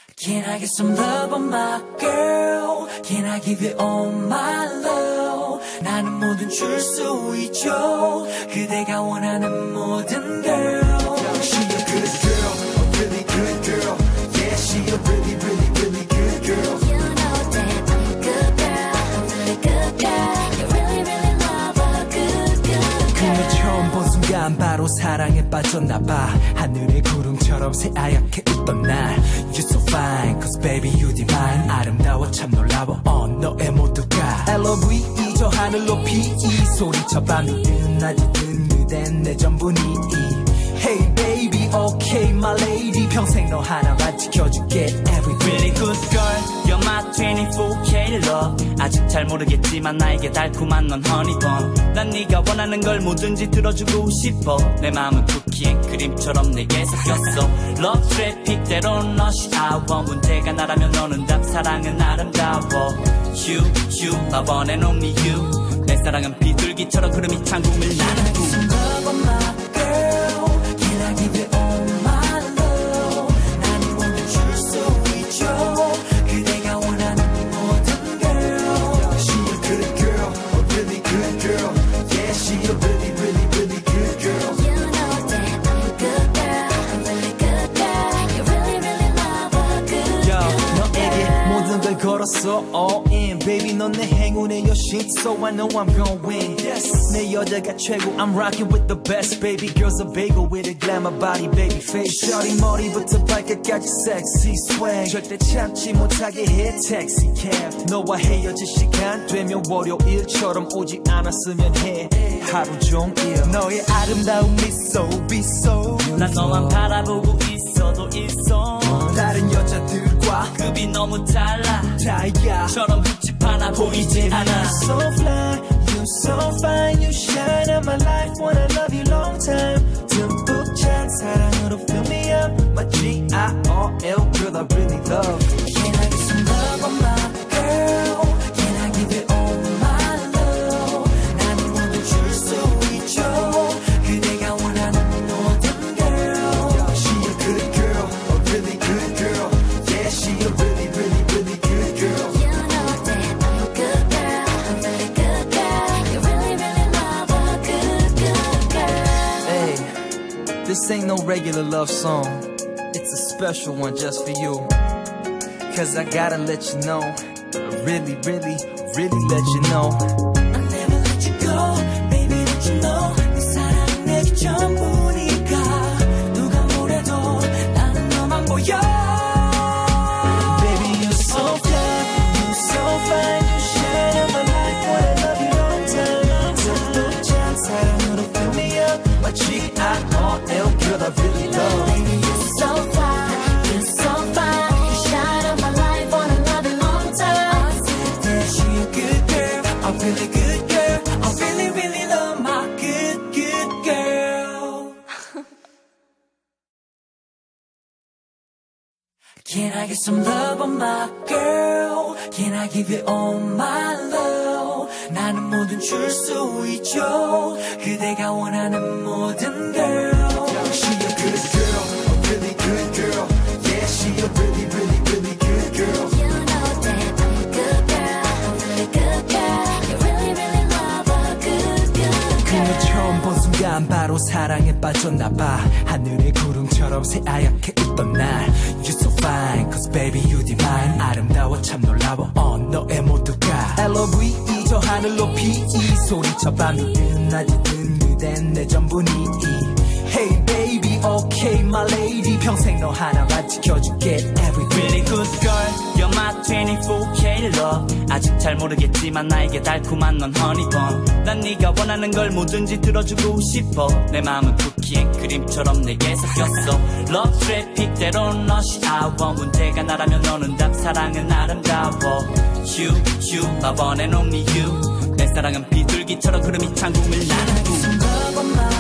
Can I get some love on my girl? Can I give you all my love? 나는 뭐든 줄 수 있죠. 그대가 원하는 모든 girl. She a good girl, a really good girl. Yeah, she a really, really, really good girl. You know that I'm a good girl, a really good girl. You really, really love a good, good girl. 그녀 처음 본 순간 바로 사랑에 빠졌나봐. 하늘의 구름처럼 새하얗게 웃던 날. You're so fine, cause baby you divine. 아름다워 참 놀라워, 너의 모두가 L.O.V.E 저 하늘 높이 이 소리쳐 밤이 든 낮이 든 그댄 내 전부니. Hey baby, okay my lady. 평생 너 하나만 지켜줄게 every day. Really good girl, you're my 24K love. 아직 잘 모르겠지만 나에게 달콤한 넌 honeycomb. 난 네가 원하는 걸 뭐든지 들어주고 싶어. 내 마음은 쿠키 앤 크림처럼 내게 섞였어. Love traffic 때론 rush hour. 문제가 나라면 너는 답. 사랑은 아름다워. You, my one and only you. 내 사랑은 비둘기처럼 구름이 창공을 나는 꿈. 걸었어 all in baby 넌 내 행운의 여신 so I know I'm gon' win yes. 내 여자가 최고 I'm rocking with the best baby girl's a bagel with a glamour body baby face shawty 머리부터 발끝까지 sexy swag 절대 참지 못하게 해 taxi cab 너와 헤어질 시간 되면 월요일처럼 오지 않았으면 해 하루 종일 너의 아름다운 미소 비소 난 너만 바라보고 있어도 있어 다른 여자들과 급이 너무 달라 다이아처럼 흠집 하나 보이지 않아 So fly, you so fine, you shine on my life. Wanna love you long time. 듬뿍 찬 사랑으로 fill me up. My G-I-R-L girl I really love. Can I get some love on my girl? Can I give you all my love? 나는 모두 줄 수 있죠. 그대가 원하는 모든 girl. She a good girl, a really good girl. Yeah, she a really, really, really good girl. You know that I'm a good girl, a really good girl. You really, really love a good, good girl. Hey, this ain't no regular love song. It's a special one just for you. Cause I gotta let you know. Really, really, really let you know. I'll never let you go. Baby, let you know. 내 사랑은 내게 전부니까. 누가 뭐래도 나는 너만 보여. Baby, you're so fly, you're so fine, you shine on my life. Wanna love you long time. 듬뿍 찬 사랑으로 fill me up. My G-I-R-L girl I really love. Baby, you're so fine, you're so fine. You shine on my life, wanna love you long time. Yeah, she a good girl, a really good girl. I really, really love my good, good girl. Can I get some love on my girl? Can I give you all my love? 나는 뭐든 줄 수 있죠. 그대가 원하는 모든 girl. She a good girl, a really good girl. Yeah, she a really, really, really good girl. You know that I'm a good girl, a really good girl. You really, really love a good, good 그녀 girl. 처음 본 순간 바로 사랑에 빠졌나봐. 하늘의 구름처럼 새하얗게 웃던 날. You're so fine, cause baby you divine. 아름다워 참 놀라워, 너의 모두가 L.O.V.E 저 하늘 높이 이 소리쳐 밤이 든 낮이 든 그댄 내 전부니. Hey baby, okay my lady. 평생 너 하나만 지켜줄게 every day. Really good girl, you're my 24K love. 아직 잘 모르겠지만 나에게 달콤한 넌 honeycomb. 난 네가 원하는 걸 뭐든지 들어주고 싶어. 내 마음은 쿠키 앤 크림처럼 내게 섞였어. Love traffic 때론 rush hour. 문제가 나라면 너는 답. 사랑은 아름다워. You, my one and only you. 내 사랑은 비둘기처럼 구름이 창공을 나는 꿈.